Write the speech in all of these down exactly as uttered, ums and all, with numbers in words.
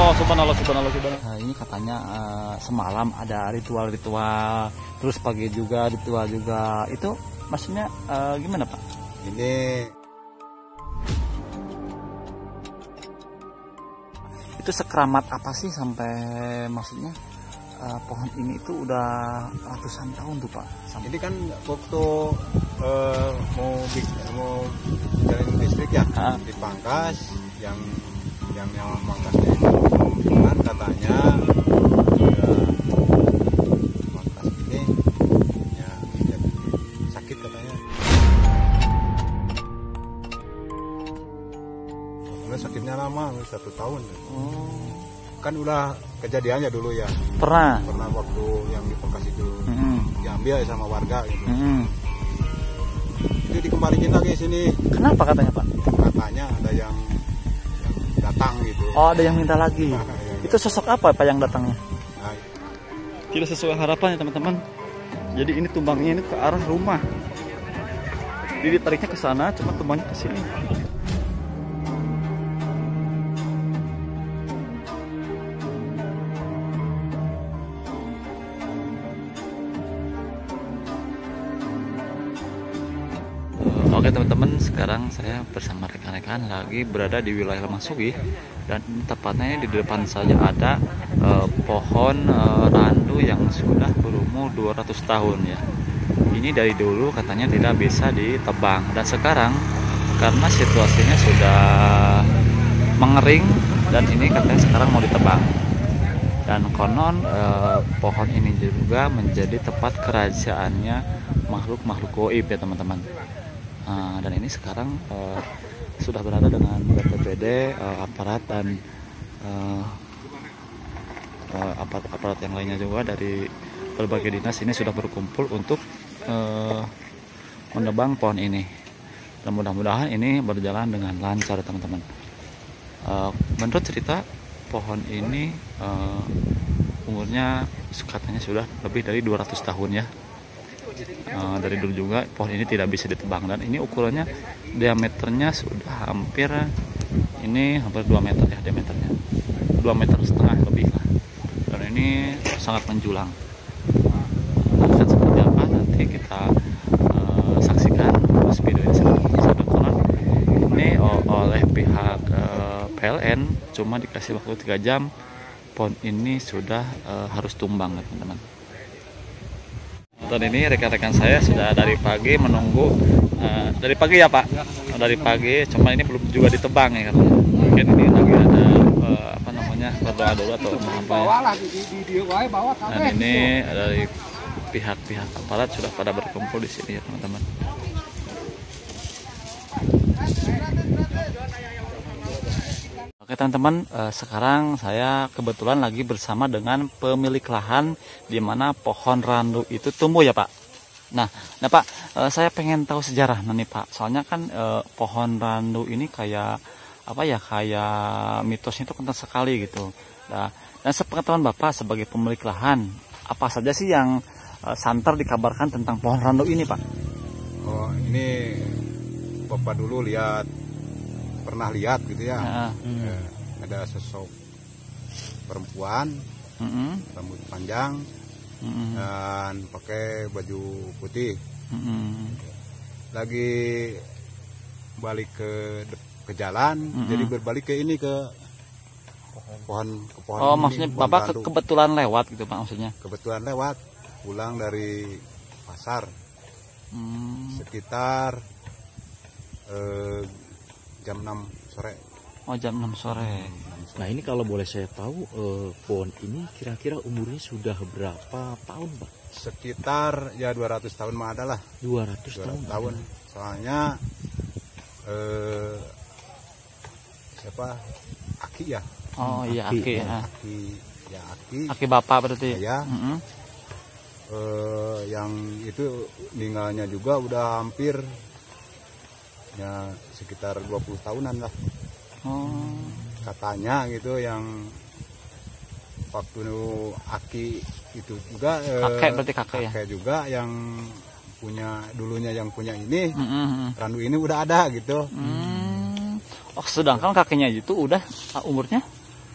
Oh, subhanallah, subhanallah, subhanallah. Nah, ini katanya uh, semalam ada ritual-ritual, terus pagi juga ritual juga. Itu maksudnya uh, gimana Pak? Ini itu sekeramat apa sih sampai maksudnya uh, pohon ini itu udah ratusan tahun tuh Pak? Sampai... Ini kan waktu uh, mau mau jalan listrik ya, ha? Dipangkas yang yang yang mangkasnya itu kan katanya ya, mangkas ini ya jadi sakit katanya. Udah sakitnya lama, satu tahun. Oh. Kan udah kejadiannya dulu ya. Pernah. Pernah waktu yang dipangkas itu mm-hmm. diambil sama warga gitu. Mm-hmm. Itu dikembalikan lagi sini. Kenapa katanya Pak? Katanya ada yang datang gitu. Oh, ada yang minta lagi. Nah, ya, itu sosok apa Pak yang datangnya? Nah, tidak sesuai harapan ya teman-teman. Jadi ini tumbangnya ini ke arah rumah. Jadi ditariknya ke sana, cuma tumbangnya ke sini. Oke teman-teman, sekarang saya bersama rekan-rekan lagi berada di wilayah Lemahsugi dan tepatnya di depan saja ada eh, pohon eh, randu yang sudah berumur dua ratus tahun ya. Ini dari dulu katanya tidak bisa ditebang dan sekarang karena situasinya sudah mengering dan ini katanya sekarang mau ditebang. Dan konon eh, pohon ini juga menjadi tempat kerajaannya makhluk-makhluk goib ya teman-teman. Uh, dan ini sekarang uh, sudah berada dengan B P B D, uh, aparat dan uh, uh, aparat-aparat yang lainnya juga dari berbagai dinas ini sudah berkumpul untuk uh, menebang pohon ini. Dan mudah-mudahan ini berjalan dengan lancar teman-teman. Uh, menurut cerita pohon ini uh, umurnya katanya sudah lebih dari dua ratus tahun ya. Uh, dari dulu juga pohon ini tidak bisa ditebang dan ini ukurannya diameternya sudah hampir ini hampir dua meter ya diameternya dua meter setengah lebih lah dan ini sangat menjulang. Nah, seperti apa nanti kita uh, saksikan terus video ini sangat konon ini oleh pihak uh, P L N cuma dikasih waktu tiga jam pohon ini sudah uh, harus tumbang teman-teman. Dan ini rekan-rekan saya sudah dari pagi menunggu uh, dari pagi ya Pak, ya, dari pagi, cuma ini belum juga ditebang ya kan. Mungkin ini lagi ada uh, apa namanya berdoa dulu atau apa ya. Dan ini dari pihak-pihak aparat sudah pada berkumpul di sini ya teman-teman. Oke teman-teman, eh, sekarang saya kebetulan lagi bersama dengan pemilik lahan di mana pohon randu itu tumbuh ya Pak. Nah, nah Pak, eh, saya pengen tahu sejarah nih Pak. Soalnya kan eh, pohon randu ini kayak apa ya, kayak mitosnya itu kental sekali gitu. Nah, dan sepengetahuan Bapak sebagai pemilik lahan, apa saja sih yang eh, santer dikabarkan tentang pohon randu ini Pak? Oh, ini Bapak dulu lihat pernah lihat gitu ya, ya. Hmm. Ada sosok perempuan, hmm. rambut panjang, hmm. dan pakai baju putih, hmm. lagi balik ke ke jalan, hmm. jadi berbalik ke ini ke pohon ke pohon. Oh, ini, maksudnya pohon Bapak randu. Kebetulan lewat gitu Pak maksudnya? Kebetulan lewat, pulang dari pasar, hmm. sekitar eh, jam enam sore. Oh, jam enam sore. Nah, ini kalau boleh saya tahu eh, pohon ini kira-kira umurnya sudah berapa tahun, Pak? Sekitar ya dua ratus tahun mah ada lah. dua ratus tahun. tahun. Soalnya eh, siapa? Aki ya? Oh, iya Aki, Aki ya. Aki ya Aki. Aki Bapak berarti. Ya. Mm -hmm. eh, yang itu meninggalnya juga udah hampir ya sekitar dua puluh tahunan lah. Oh. Katanya gitu yang waktu Aki itu juga kakek berarti kakek, kakek ya? juga yang punya dulunya yang punya ini, mm-hmm. randu ini udah ada gitu. Mm. Oh, sedangkan kakeknya itu udah umurnya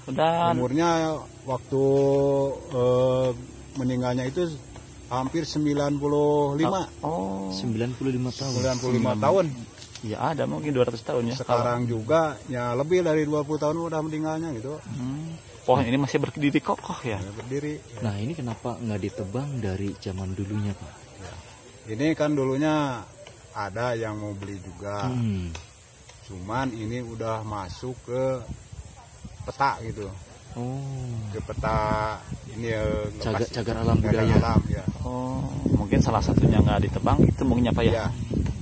Udah. Umurnya waktu eh, meninggalnya itu hampir sembilan puluh lima. Oh. sembilan puluh lima tahun. sembilan puluh lima tahun. Ya ada mungkin dua ratus tahun ya. Sekarang kalau... juga ya lebih dari dua puluh tahun udah meninggalnya gitu. Hmm. Pohon ini masih berdiri kokoh ya. Ya berdiri. Ya. Nah ini kenapa nggak ditebang dari zaman dulunya Pak? Ya. Ini kan dulunya ada yang mau beli juga. Hmm. Cuman ini udah masuk ke peta gitu. Oh. Ke peta ini ya. Cagar, cagar alam budaya. Alam, ya. Oh. Mungkin salah satunya nggak ditebang itu mungkin apa ya? Ya.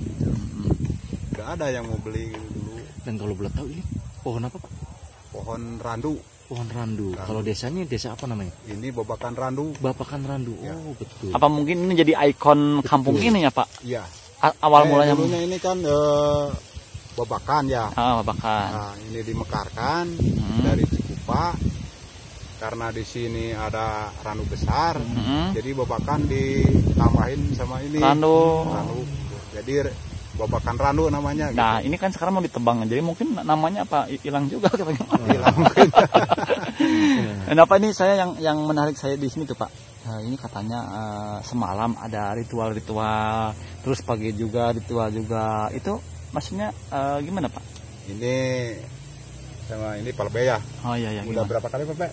Ada yang mau beli gitu dulu. Dan kalau boleh tahu ini pohon apa Pak? Pohon randu. Pohon randu. randu. Kalau desanya desa apa namanya? Ini Babakan Randu. Babakan Randu. Ya. Oh betul. Apa mungkin ini jadi ikon betul. Kampung ini ya Pak? Iya. Awal eh, mulanya. Dulunya ini kan uh, Babakan ya. Ah Babakan. Nah, ini dimekarkan hmm. dari Cikupa. Karena di sini ada randu besar, hmm. jadi Babakan ditambahin sama ini. Randu. Randu. Jadi Babakan Randu namanya. Nah gitu. ini kan sekarang mau ditebang, jadi mungkin namanya apa hilang juga katanya. Hilang mungkin. Kenapa ini saya yang yang menarik saya di sini tuh Pak? Nah, ini katanya uh, semalam ada ritual-ritual, terus pagi juga ritual juga. Itu maksudnya uh, gimana Pak? Ini sama ini Palbe ya. Oh iya ya. Udah gimana? Berapa kali Pak?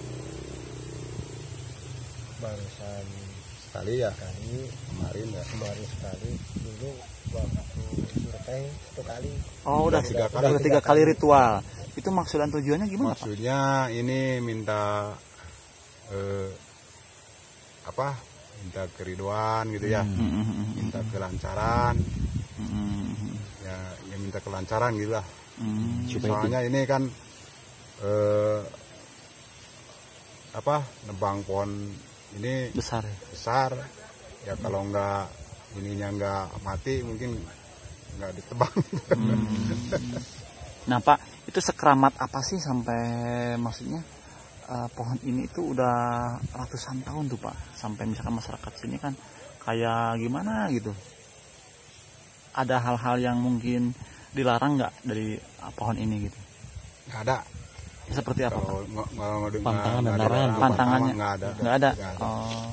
Barusan sekali ya. Kali kemarin ya. Baru sekali dulu waktu survei satu kali. Oh udah tiga kali. Udah tiga kali ritual. Itu maksud dan tujuannya gimana Maksudnya Pak? Ini minta eh, apa? Minta keriduan gitu ya. Hmm. Minta kelancaran. Hmm. Ya, ya minta kelancaran gitu lah. Hmm. Soalnya ini kan eh, apa? Nebang pohon ini besar ya? Besar. Ya kalau enggak ininya enggak mati mungkin enggak ditebang. Hmm. Nah Pak, itu sekeramat apa sih sampai maksudnya uh, pohon ini itu udah ratusan tahun tuh Pak, sampai misalkan masyarakat sini kan kayak gimana gitu, ada hal-hal yang mungkin dilarang nggak dari uh, pohon ini gitu? Nggak ada. Seperti apa Pak? Pantangan dan larangan. Pantangannya nggak ada. Nggak ada. Nggak ada. Oh.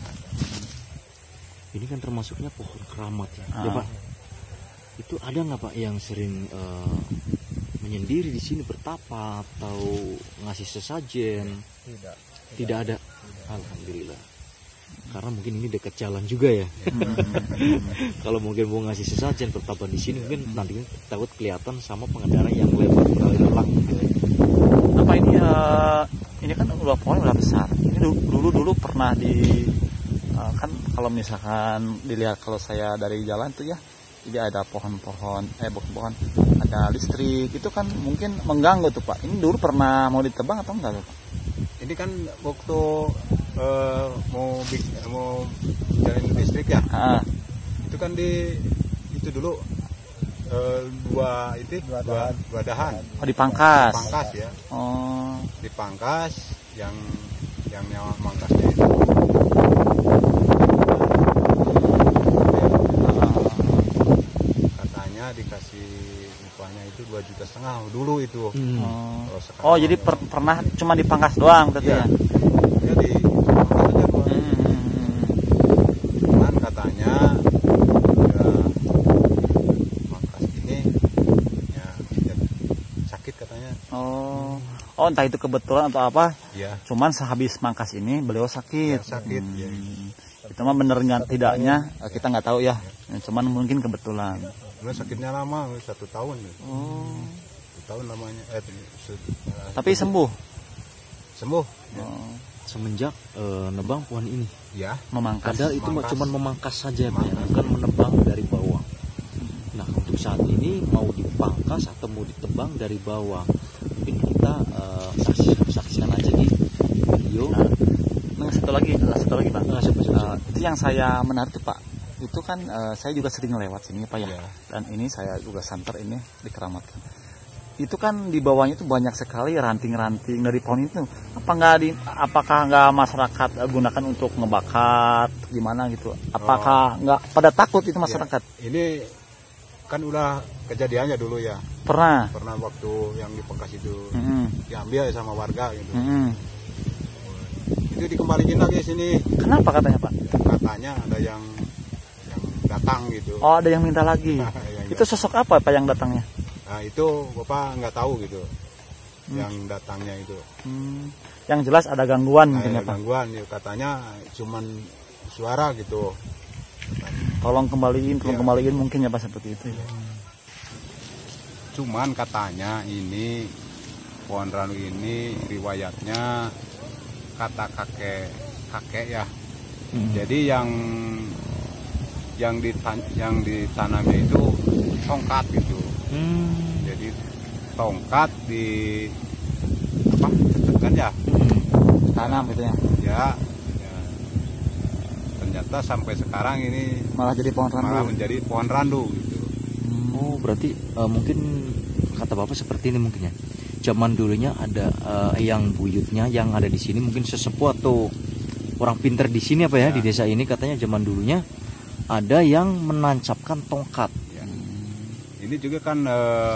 Ini kan termasuknya pohon keramat ya, ah. ya Pak. Itu ada nggak Pak yang sering uh, menyendiri di sini bertapa atau ngasih sesajen? Tidak. Tidak ada. Alhamdulillah. Karena mungkin ini dekat jalan juga ya. Kalau mungkin mau ngasih sesajen bertapa di sini mungkin nantinya takut kelihatan sama pengendara yang lewat lalu lalang gitu. Apa ini? Uh, ini kan udah pohon udah besar. Ini dulu dulu pernah di uh, kan kalau misalkan dilihat kalau saya dari jalan tuh ya. Jadi ada pohon-pohon, eh pohon-pohon, ada listrik, itu kan mungkin mengganggu tuh Pak. Ini dulu pernah mau ditebang atau enggak tuh Pak? Ini kan waktu uh, mau mau jalan listrik ya, ah. itu kan di itu dulu uh, dua itu dua, dua, dua dahan. Oh dipangkas. Dipangkas ya. Oh. Dipangkas yang yang nyawa mangkasnya itu. Dikasih upahnya itu dua juta setengah dulu itu. Hmm. Oh, oh jadi per, pernah cuma dipangkas doang berarti ya? Jadi hmm. Cuman katanya ya, pangkas ini ya, ya sakit katanya. Oh, oh entah itu kebetulan atau apa? Ya. Cuman sehabis mangkas ini beliau sakit. Ya, sakit. Hmm. Ya. Itu mah bener nggak tidaknya kita nggak tahu ya. Ya. Cuman mungkin kebetulan. Karena sakitnya lama, satu tahun. Oh. Satu tahun namanya. Eh, Tapi sembuh? Sembuh. Ya. Oh. Semenjak uh, nebang pohon ini? Ya. Memangkas. Padahal itu memangkas. Cuma memangkas saja, ya, bukan menebang dari bawah. Nah, untuk saat ini mau dipangkas atau mau ditebang dari bawah, mungkin kita uh, saksikan aja di video. Nah, nah satu lagi, satu lagi Pak. Nah, siapa, siapa, siapa. Uh, itu yang saya menarik tuh Pak. Itu kan uh, saya juga sering lewat sini Pak ya. Yeah. Dan ini saya juga santer ini dikeramatkan. Itu kan di bawahnya itu banyak sekali ranting-ranting dari pohon itu. Apa nggak di, apakah nggak masyarakat gunakan untuk ngebakar gimana gitu? Apakah nggak oh. pada takut itu masyarakat? Ya, ini kan udah kejadiannya dulu ya. Pernah. Pernah waktu yang di Pengkas itu Mm-hmm. diambil sama warga gitu. Mm-hmm. Itu dikembaliin lagi sini. Kenapa katanya Pak? Katanya ada yang yang datang gitu. Oh, ada yang minta lagi. Yang Itu sosok apa Pak yang datangnya? Nah itu Bapak nggak tahu gitu. Hmm. Yang datangnya itu. Hmm. Yang jelas ada gangguan Nah, mungkin ya ada Pak. gangguan ya, katanya cuman suara gitu. Tolong kembaliin, tolong Ya. kembaliin mungkin ya Pak seperti itu ya. Cuman katanya ini pohon randu ini riwayatnya kata kakek kakek ya. Hmm. Jadi yang yang ditan yang ditanamnya itu tongkat gitu. Hmm. Jadi tongkat di apa? Kan ya? Tanam gitu ya. Ya. Ya. Ternyata sampai sekarang ini Malah jadi pohon randu. malah menjadi pohon randu gitu. Oh, berarti uh, mungkin kata Bapak seperti ini mungkin ya. Zaman dulunya ada uh, yang buyutnya yang ada di sini mungkin sesepuh atau orang pintar di sini apa ya, Ya. di desa ini katanya zaman dulunya ada yang menancapkan tongkat. Ya. Ini juga kan eh,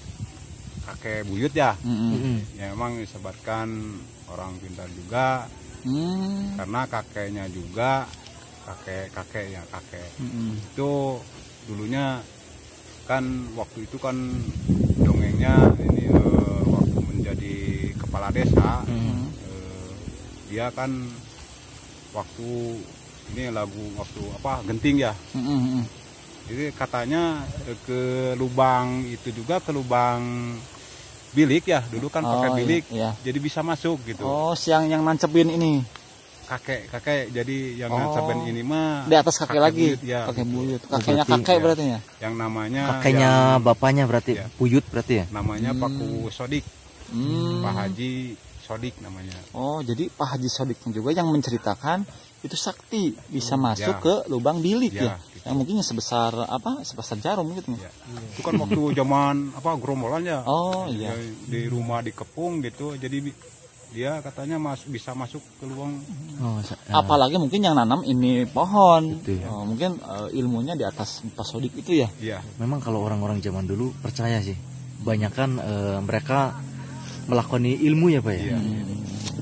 kakek buyut ya. Mm-mm. Mm-mm. Ya memang disebutkan orang pintar juga Hmm. karena kakeknya juga kakek kakeknya kakek Mm-mm. itu dulunya kan waktu itu kan dongengnya ini eh, waktu menjadi kepala desa Mm. eh, dia kan waktu ini lagu waktu apa genting ya. Mm-mm. Jadi katanya eh, ke lubang itu juga ke lubang bilik ya, dulu kan pakai Oh, bilik, iya, iya. jadi bisa masuk gitu. Oh, siang yang nancepin ini Kakek kakek jadi yang Oh. nancepin ini mah di atas kakek lagi, buyut, ya, kakek gitu. buyut, kakeknya berarti- kakek ya. berarti ya. Yang namanya Kakeknya yang bapaknya berarti Ya. buyut berarti ya. namanya Hmm. Paku Sodik, Hmm. Pak Haji Sodik namanya. Oh, jadi Pak Haji Sodiknya juga yang menceritakan itu sakti bisa masuk Ya. ke lubang bilik ya, Ya, gitu. yang mungkin sebesar apa, sebesar jarum gitu. Ya. Itu kan waktu zaman apa gerombolan ya. Oh iya. Ya, di rumah dikepung gitu, jadi bi- dia katanya mas bisa masuk ke lubang. Oh, sa- eh, Apalagi mungkin yang nanam ini pohon, Gitu ya. oh, mungkin eh, ilmunya di atas Pak Sodik itu ya. Iya. memang kalau orang-orang zaman dulu percaya sih, banyakan eh, mereka melakoni ilmu ya Pak ya. Iya. Hmm.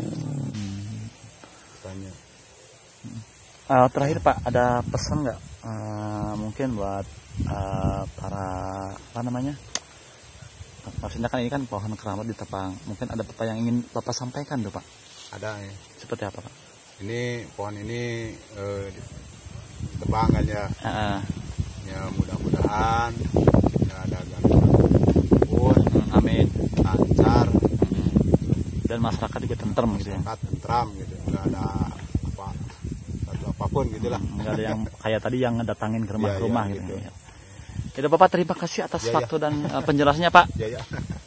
Katanya. Eh, terakhir Pak, ada pesan nggak eh, mungkin buat eh, para apa namanya? Maksudnya kan ini kan pohon keramat ditebang. Mungkin ada apa yang ingin Bapak sampaikan tuh Pak? Ada ya. Seperti apa Pak? Ini pohon ini eh, ditebang kan ya. Heeh. Ya mudah-mudahan tidak ada gangguan pun Hmm, amin. lancar, Dan masyarakat juga tentrem gitu ya. masyarakat tentram gitu, nggak ada apa satu apapun gitulah. Nggak ada yang kayak tadi yang ngedatangin ke rumah Iya, ke rumah iya, gitu. gitu. Ya. Jadi Bapak terima kasih atas Iya, iya. waktu dan eh, penjelasannya Pak. Ya ya.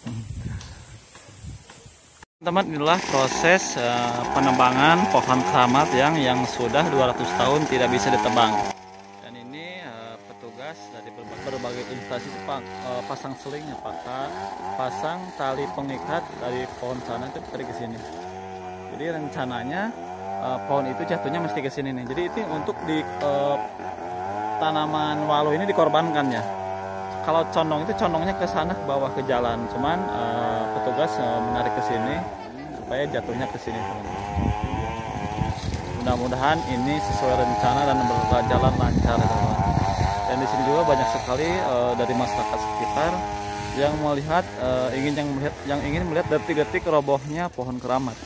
Teman, inilah proses eh, penebangan pohon keramat yang yang sudah dua ratus tahun tidak bisa ditebang. Dan ini eh, petugas dari berbagai, berbagai instansi pa- eh, pasang seling ya Pak, pasang tali pengikat dari pohon sana itu dari ke sini. Jadi rencananya eh, pohon itu jatuhnya mesti ke sini nih. Jadi itu untuk di eh, tanaman walu ini dikorbankan ya. Kalau condong itu condongnya ke sana ke bawah ke jalan, cuman eh, petugas eh, menarik ke sini supaya jatuhnya ke sini teman-teman. Mudah-mudahan ini sesuai rencana dan berjalan lancar ya, teman-teman. Dan di sini juga banyak sekali eh, dari masyarakat sekitar yang melihat eh, ingin yang melihat yang ingin melihat detik-detik robohnya pohon keramat.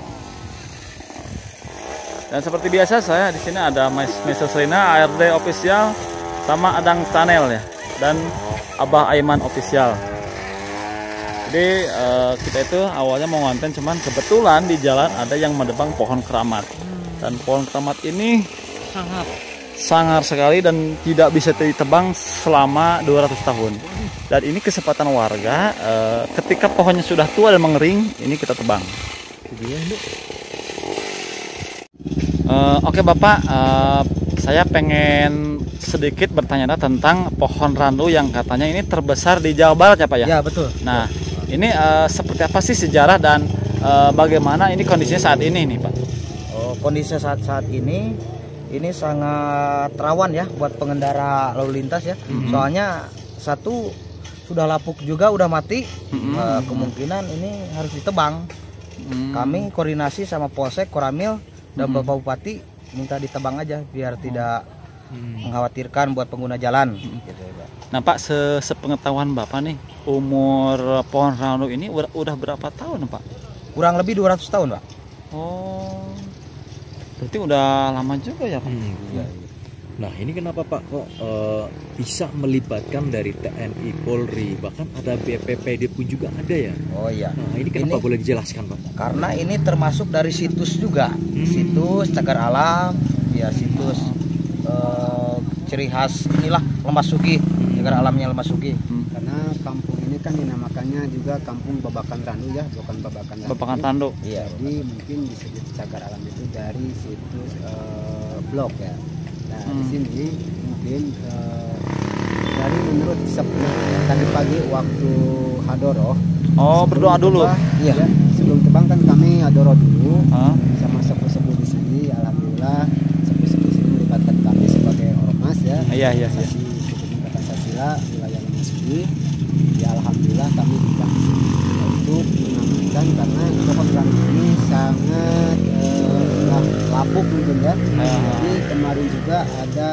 Dan seperti biasa saya di sini ada Mas Mister Rina A R D official sama Adang Channel ya, dan Abah Aiman official. Jadi eh, kita itu awalnya mau ngonten, cuman kebetulan di jalan ada yang menebang pohon keramat. Dan pohon keramat ini Sangat. sangar sekali dan tidak bisa ditebang selama dua ratus tahun. Dan ini kesempatan warga eh, ketika pohonnya sudah tua dan mengering, ini kita tebang. Eh, Oke Bapak, eh, saya pengen sedikit bertanya tentang pohon randu yang katanya ini terbesar di Jawa Barat ya Pak ya? Ya betul. Nah, ini eh, seperti apa sih sejarah dan eh, bagaimana ini kondisinya saat ini nih Pak? Oh, kondisi saat saat ini ini sangat rawan ya buat pengendara lalu lintas ya. Soalnya satu sudah lapuk juga, udah mati. Mm-hmm. uh, kemungkinan ini harus ditebang. Mm. Kami koordinasi sama Polsek, Koramil dan mm-hmm. Bapak Bupati minta ditebang aja biar oh. tidak mm. mengkhawatirkan buat pengguna jalan. Mm. Gitu, ya, Pak. Nah Pak, se sepengetahuan Bapak nih, umur pohon randu ini udah, udah berapa tahun Pak? Kurang lebih dua ratus tahun Pak. Oh, berarti udah lama juga ya Pak? Hmm, ya, ya. Nah ini kenapa Pak kok uh, bisa melibatkan dari T N I, Polri, bahkan ada B P P D pun juga ada ya? Oh iya. Nah ini kenapa ini, boleh dijelaskan Pak? Karena ini termasuk dari situs juga, hmm. situs cagar alam, ya situs uh, ciri khas inilah Lemasugi, cagar alamnya Lemasugi. Hmm. Karena kampung ini kan dinamakannya juga Kampung Babakan Randu ya, bukan Babakan Randu. Babakan Randu. Iya. Jadi mungkin disebut cagar alam itu dari situs uh, blog ya. Nah hmm. di sini mungkin uh, dari menurut sepuh tadi pagi waktu hadoroh. Oh berdoa dulu. Tebang, iya. Ya, sebelum tebang kan kami hadoroh dulu huh? sama sepuh-sepuh di sini. Alhamdulillah sepuh-sepuh di sini melibatkan kami sebagai ormas ya. Iya iya. iya. Pancasila wilayah Lemasugi. Ya alhamdulillah kami juga untuk mengamankan karena pohon randu ini sangat uh, lapuk mungkin ya. Uh. Jadi kemarin juga ada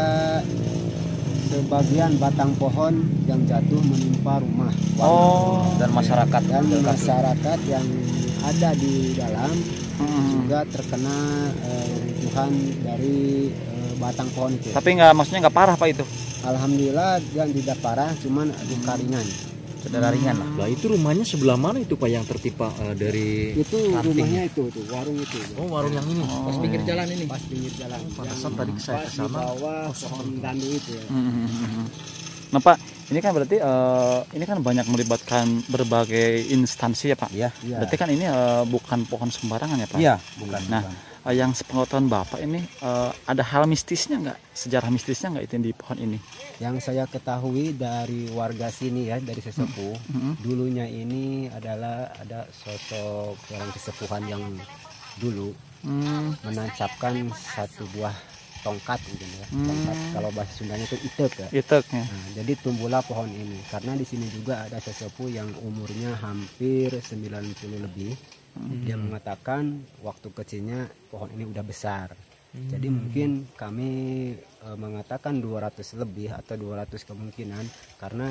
sebagian batang pohon yang jatuh menimpa rumah oh, dan masyarakat dan masyarakat yang ada di dalam hmm. juga terkena runtuhan uh, dari uh, batang pohon itu. Tapi nggak, maksudnya nggak parah Pak itu? Alhamdulillah yang tidak parah, cuman luka ringan. Saudara ringan lah. Nah itu rumahnya sebelah mana itu Pak yang tertimpa uh, dari itu rumahnya itu tuh warung itu. Oh warung yang ini. Oh. Pas pinggir jalan ini. Pas pinggir jalan. Pantesan tadi saya ke sana. Bawah pohon randu itu ya. Hmm. Nah Pak, ini kan berarti uh, ini kan banyak melibatkan berbagai instansi ya Pak. Iya. Berarti kan ini uh, bukan pohon sembarangan ya Pak. Iya. Bukan. Nah uh, yang sepengetahuan Bapak ini uh, ada hal mistisnya nggak? Sejarah mistisnya nggak itu di pohon ini? Yang saya ketahui dari warga sini ya, dari sesepuh, mm-hmm. dulunya ini adalah ada sosok orang kesepuhan yang dulu mm. menancapkan satu buah tongkat mungkin ya. Mm. Tongkat kalau bahasa Sundanya itu itek ya. Itek ya. Nah, jadi tumbuhlah pohon ini karena di sini juga ada sesepuh yang umurnya hampir sembilan puluh lebih. Mm. Dia mengatakan waktu kecilnya pohon ini udah besar. Hmm. Jadi mungkin kami e, mengatakan dua ratus lebih atau dua ratus kemungkinan karena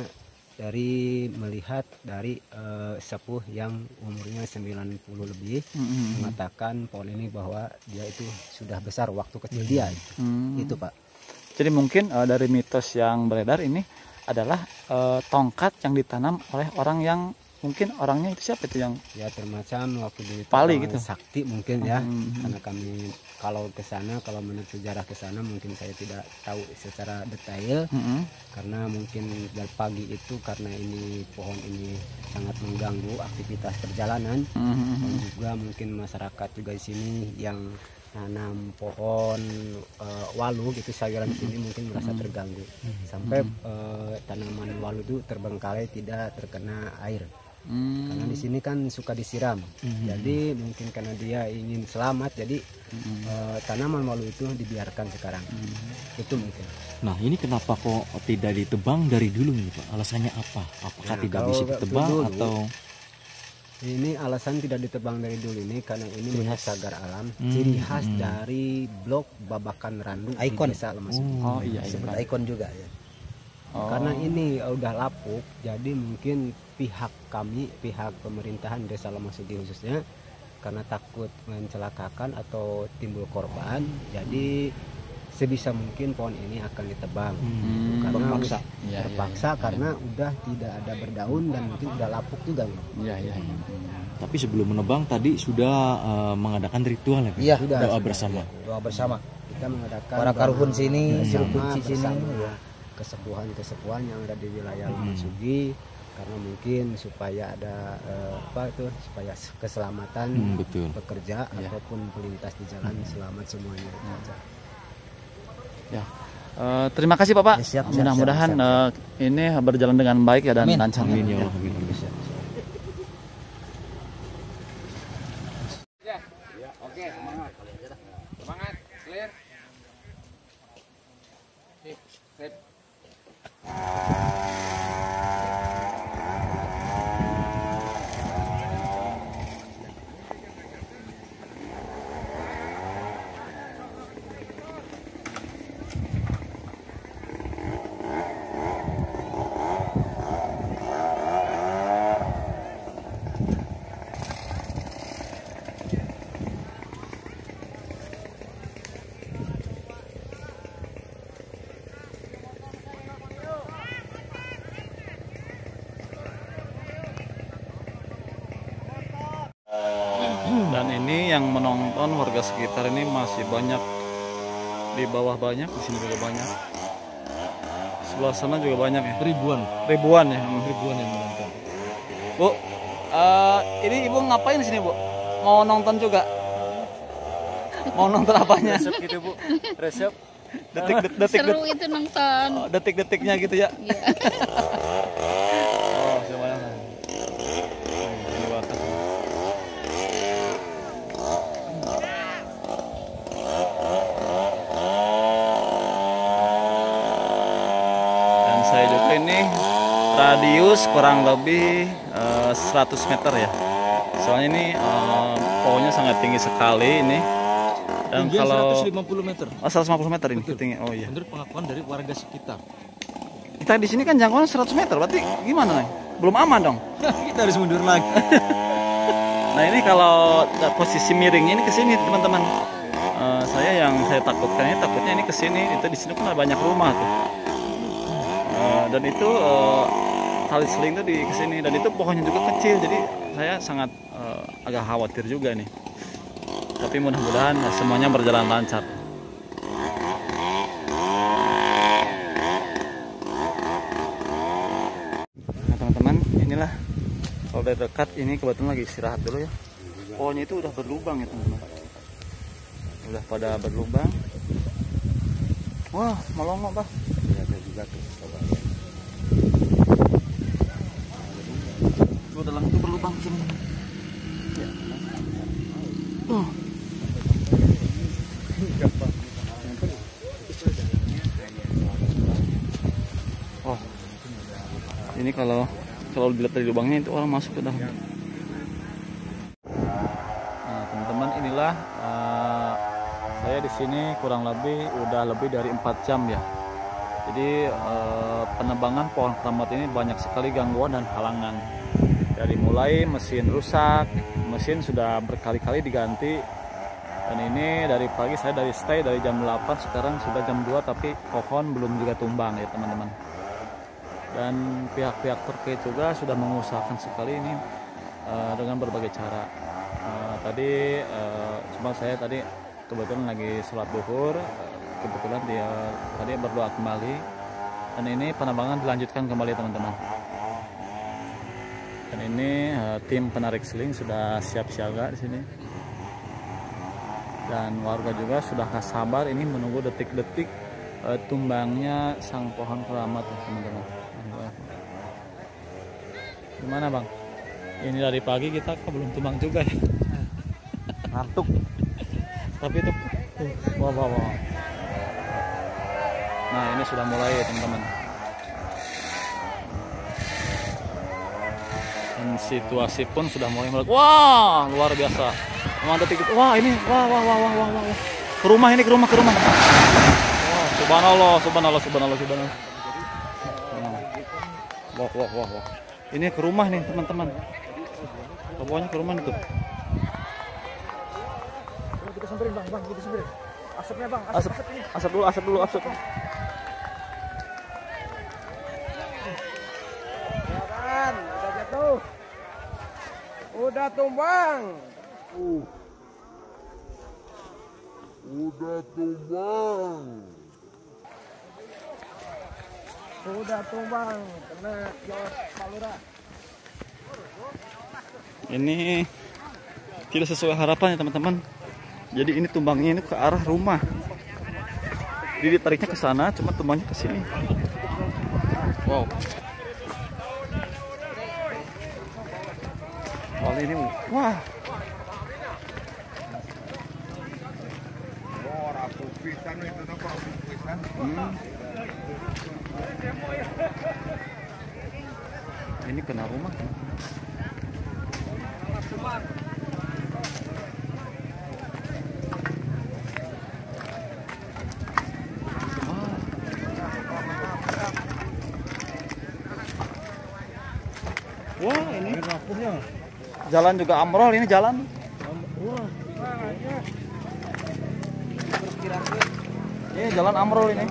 dari melihat dari e, sepuh yang umurnya sembilan puluh lebih hmm. mengatakan pohon ini bahwa dia itu sudah besar waktu kecil dia itu, hmm. itu Pak. Jadi mungkin e, dari mitos yang beredar ini adalah e, tongkat yang ditanam oleh orang yang mungkin orangnya itu siapa itu yang ya termacam waktu di Pali gitu sakti mungkin ya hmm. karena kami kalau ke sana kalau menurut sejarah ke sana mungkin saya tidak tahu secara detail hmm. karena mungkin dari pagi itu karena ini pohon ini sangat mengganggu aktivitas perjalanan hmm. dan juga mungkin masyarakat juga di sini yang nanam pohon uh, walu gitu sayuran di sini mungkin merasa terganggu sampai uh, tanaman walu itu terbengkalai tidak terkena air. Hmm. Karena di sini kan suka disiram, hmm. jadi mungkin karena dia ingin selamat, jadi hmm. uh, tanaman walu itu dibiarkan sekarang, hmm. itu mungkin. Nah ini kenapa kok tidak ditebang dari dulu nih Pak? Alasannya apa? Apakah nah, tidak bisa ditebang dulu, atau? Ini alasan tidak ditebang dari dulu ini karena ini menjadi cagar alam, hmm. ciri khas hmm. dari blok Babakan Randu ikon. Di Desa Lemasugi. Oh, oh iya, sebut ikon juga ya. Oh. Karena ini udah lapuk, jadi mungkin pihak kami, pihak pemerintahan Desa Lemasugi khususnya, karena takut mencelakakan atau timbul korban, jadi sebisa mungkin pohon ini akan ditebang. Hmm. Karena terpaksa, ya, terpaksa ya, ya, karena ya. udah tidak ada berdaun dan mungkin udah lapuk juga. Ya, ya, ya. Tapi sebelum menebang tadi sudah uh, mengadakan ritual ya? Iya, sudah, doa sudah, bersama. Ya, doa bersama. Kita mengadakan para karuhun sini, bersama, bersama ya. kesepuhan-kesepuhan yang ada di wilayah Lemasugi hmm. karena mungkin supaya ada uh, apa itu supaya keselamatan hmm, betul. pekerja ya. ataupun pelintas di jalan hmm. selamat semuanya. Hmm. Ya, uh, terima kasih Bapak. Ya, mudah-mudahan uh, ini berjalan dengan baik ya dan lancar. Amin ya Allah. Amin. Ya, ya, oke, semangat. Semangat, clear. Sip, sip. Dan ini yang menonton warga sekitar ini masih banyak, di bawah banyak, di sini juga banyak, sebelah sana juga banyak ya. Ribuan, Ribuan ya. ribuan yang menonton. Bu, uh, ini ibu ngapain di sini bu? Mau nonton juga? Mau nonton apanya? Resep gitu bu, resep. Detik detik detik, Seru itu nonton. oh, detik-detiknya gitu ya. Iya. Oh, semuanya. Ini batas. Dan saya juga ini radius kurang lebih uh, seratus meter ya. Soalnya ini uh, pohonnya sangat tinggi sekali ini. Dan Tingginya kalau seratus lima puluh meter. oh, seratus lima puluh meter ini Betul. tinggi. Oh iya. Menurut pengakuan dari warga sekitar. Kita di sini kan jangkauan seratus meter, berarti gimana nih? Belum aman dong. Kita harus mundur lagi. Nah ini kalau posisi miringnya ini ke sini teman-teman. Uh, saya yang saya takutkan ini takutnya ini ke sini. Itu di sini kan ada banyak rumah tuh. Uh, dan itu uh, tali seling itu di kesini dan itu pohonnya juga kecil, jadi saya sangat uh, agak khawatir juga nih. Tapi mudah-mudahan semuanya berjalan lancar. Nah teman-teman, inilah kalau dari dekat ini kebetulan lagi istirahat dulu ya. Pohonnya itu udah berlubang ya teman-teman. Udah pada berlubang. Wah, melongo bah. Ada juga tuh. Tuh dalam itu berlubang sini. Ya. Oh. Oh. Ini kalau kalau dilihat dari lubangnya itu orang masuk ke dalam. Nah, teman-teman inilah uh, saya di sini kurang lebih udah lebih dari empat jam ya. Jadi uh, penebangan pohon keramat ini banyak sekali gangguan dan halangan. Dari mulai mesin rusak, mesin sudah berkali-kali diganti. Dan ini dari pagi saya dari stay dari jam delapan, sekarang sudah jam dua tapi pohon belum juga tumbang ya teman-teman. Dan pihak-pihak terkait juga sudah mengusahakan sekali ini uh, dengan berbagai cara. Uh, tadi uh, cuma saya tadi kebetulan lagi sholat duhur, kebetulan dia tadi berdoa kembali. Dan ini penebangan dilanjutkan kembali teman-teman. Dan ini uh, tim penarik seling sudah siap siaga di sini. Dan warga juga sudah gak sabar ini menunggu detik-detik uh, tumbangnya sang pohon keramat ya, teman-teman. Gimana bang? Ini dari pagi kita kok belum tumbang juga ya. Ngantuk. Tapi itu uh, wah wah wah. Nah ini sudah mulai ya teman-teman. Dan situasi pun sudah mulai mulai. Wah luar biasa. Detik, wah ini wah wah wah wah wah wah. Ke rumah ini ke rumah ke rumah. Wah subhanallah subhanallah subhanallah subhanallah. Wah wah wah wah. Ini ke rumah nih teman-teman. Pokoknya ke rumah itu. Kita samperin bang, bang kita samperin. Asapnya bang, asap, Asap, asap ini. asap dulu, asap dulu, asap. Ya kan, udah jatuh. Udah tumbang. Uh. Udah tumbang. Udah tumbang, kena kios Palura. Ini tidak sesuai harapan ya teman-teman. Jadi ini tumbangnya ini ke arah rumah. Jadi ditariknya ke sana, cuma tumbangnya ke sini. Wow. Kali ini, wah. Hmm. Ini kena rumah. Wah ini jalan juga ambrol ini jalan. Ini jalan ambrol ini.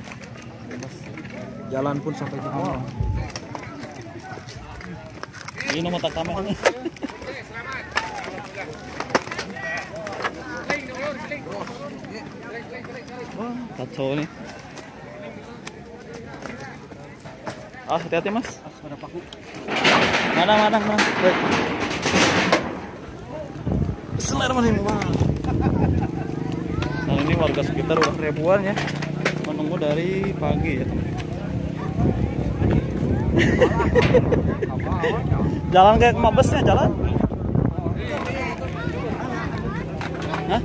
Jalan pun sampai di bawah. Ini nomor tak kamera. Wah, kacau nih. Ah, hati-hati mas. Mana mana mana. Bismillahirrahmanirrahim. Nah ini warga sekitar udah ribuan ya, menunggu dari pagi ya. Jalan kayak mabesnya jalan. Hah?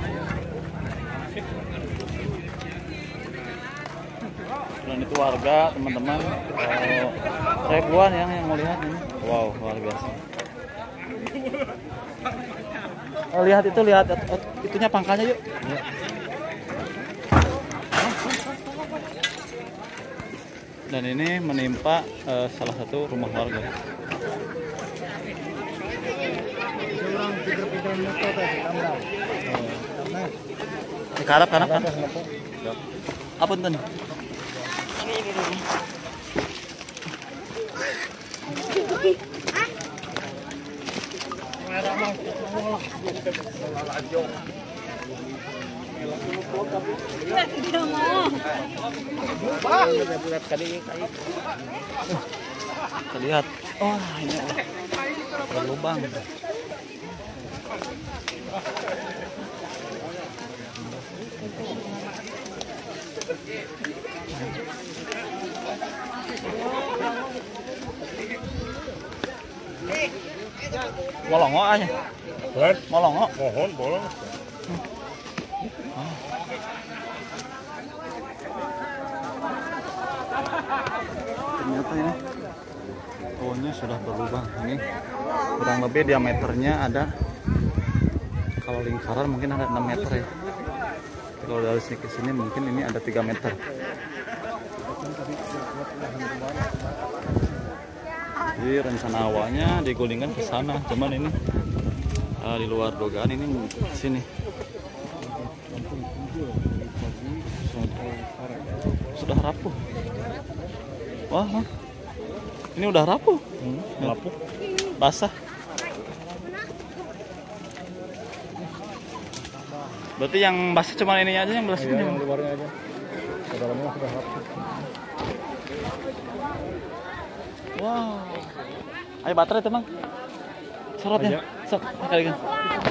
Dan itu warga teman-teman uh, ribuan yang yang mau lihat ini. Wow, luar biasa. Oh, lihat itu, lihat oh, itunya pangkalnya yuk. Ya. Dan ini menimpa uh, salah satu rumah warga. Karap karap kan? Apa tuh? Terlihat, oh ini berlubang. Bolong aja. Bolong. Mohon bolong. Ternyata ini pohonnya sudah berlubang. Ini kurang lebih diameternya ada, kalau lingkaran mungkin ada enam meter ya. Kalau dari sini ke sini mungkin ini ada tiga meter. Jadi rencana awalnya digulingkan ke sana, cuman ini uh, di luar dugaan ini ke sini. Sudah rapuh. Wah, wah. Ini udah rapuh. Hmm, rapuh. Basah. Berarti yang basah cuma ini aja, yang belas ini. Yang luarnya aja. Dalamnya sudah rapuh. Wow. Ayo baterai teman. Sorotnya. Sok, kali kan.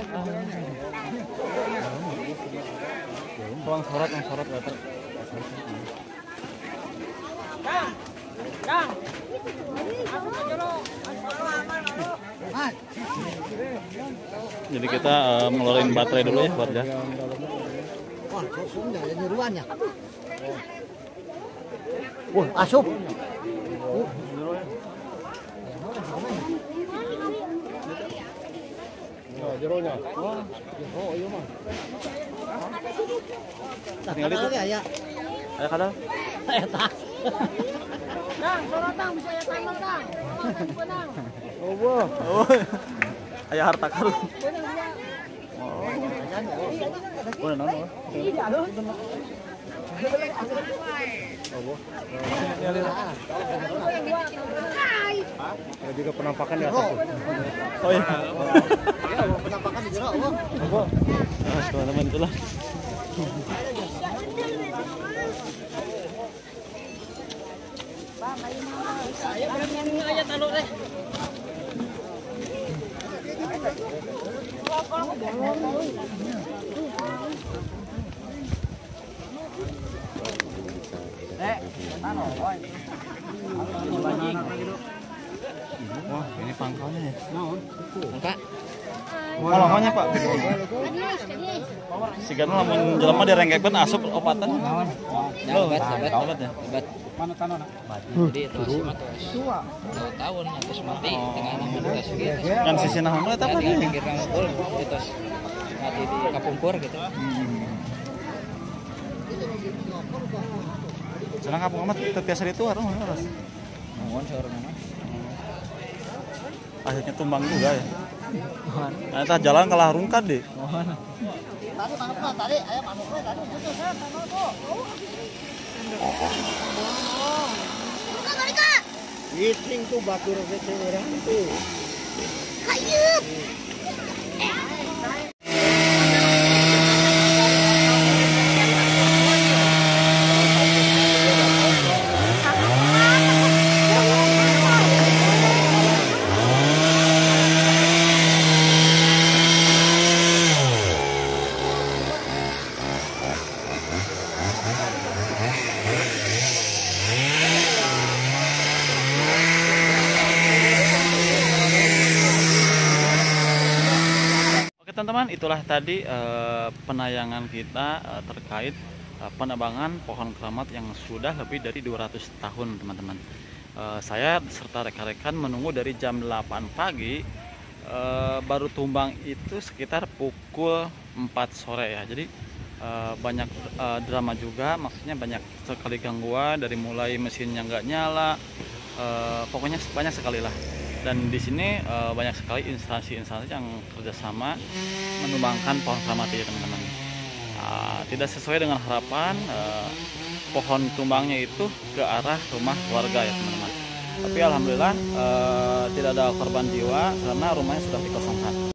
Tolong sorot, yang sorot baterai. Kang. Kang. Jadi kita uh, ngeluarin baterai dulu ya warga. Wah, sosumnya jadi ruannya. Wah, asup. Uh. Oh, jeronya. Wah, oh iya mah. Tinggal itu ya. Ayo kada. Ayo tas. Kang, sorotang bisa ya tambah, Kang. Benang. Oh, wah. Oh. Aya harta karun. Oh. Oh, non. Iya, aduh. Oh, Ada juga penampakan di atas. oh iya. Penampakan di jero. Oh. Nah, teman-teman itulah. Saya benar-benar aja taruh deh. Eh, mana, boy? Wah, ini pangkalnya ya. Enggak. Molongonya, Pak. Sigana lamun jelema direngkekeun asup opatan. Obat, obat, obat ya. obat. Mana tanah? Jadi itu asma terus dua tahun terus mati tengah nama gas gitu. Kan sisi naon eta Di apa? pinggir ngukul terus mati di kapungkur gitu. Senang kapung amat terbiasa itu harus harus. Mohon seorang nama. Akhirnya tumbang juga ya. Nah, entah jalan kalah rungkat deh. Tadi mana tadi? Ayo manuknya tadi. Itu saya tanah tuh. Iting tuh batur kecil orang tuh. Teman-teman, itulah tadi eh, penayangan kita eh, terkait eh, penebangan pohon keramat yang sudah lebih dari dua ratus tahun, teman-teman. Eh, saya serta rekan-rekan menunggu dari jam delapan pagi, eh, baru tumbang itu sekitar pukul empat sore ya. Jadi eh, banyak eh, drama juga, maksudnya banyak sekali gangguan, dari mulai mesinnya nggak nyala, eh, pokoknya banyak sekali lah. Dan di sini e, banyak sekali instansi-instansi yang kerjasama menumbangkan pohon keramat ya teman-teman. E, tidak sesuai dengan harapan, e, pohon tumbangnya itu ke arah rumah warga ya teman-teman. Tapi alhamdulillah e, tidak ada korban jiwa karena rumahnya sudah dikosongkan.